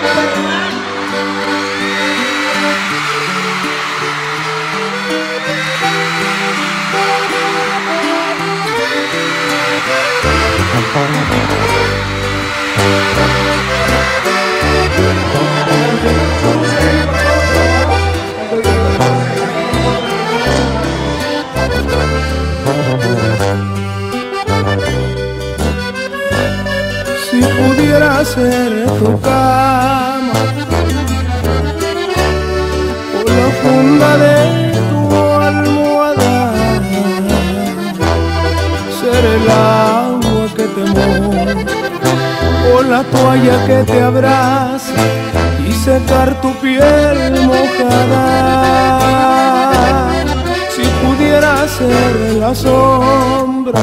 Si pudiera ser tu cama o la funda de tu almohada, ser el agua que te moja o la toalla que te abraza y secar tu piel mojada. Si pudiera ser la sombra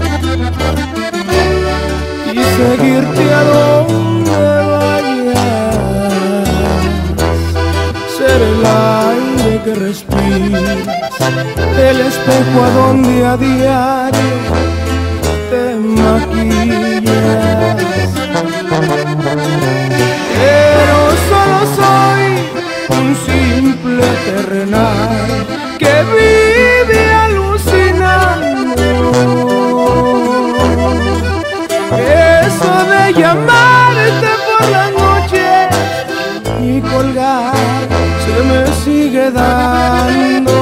y seguirte a donde vayas, ser el aire que respiras, el espejo a donde a diario te maquillas. Pero solo soy un simple terrenal que vive alucinando. Eso de llamarte por la noche y colgar se me sigue dando.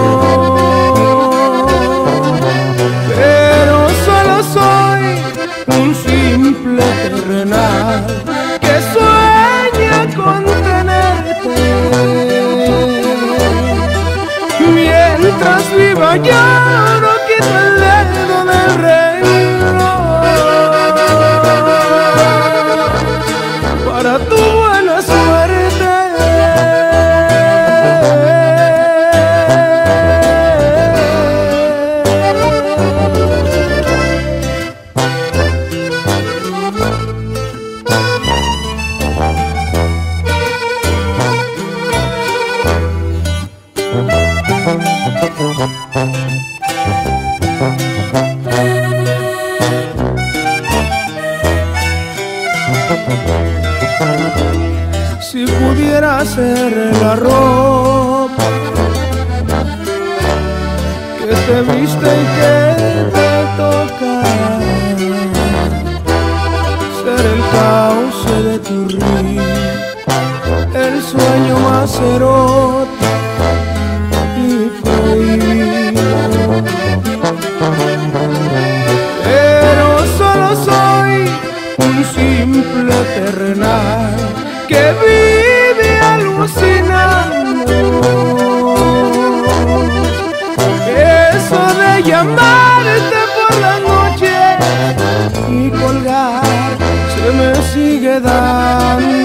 Pero solo soy un simple terrenal que sueña con tenerte. Mientras viva yo no quito el dedo del reloj para tu buena suerte. Si pudiera ser la ropa que te viste y que te toca, ser el cauce de tu río, el sueño más erótico y prohibido. Pero solo soy un simple terrenal que vive alucinando. Eso de llamarte por la noche y colgar se me sigue dando.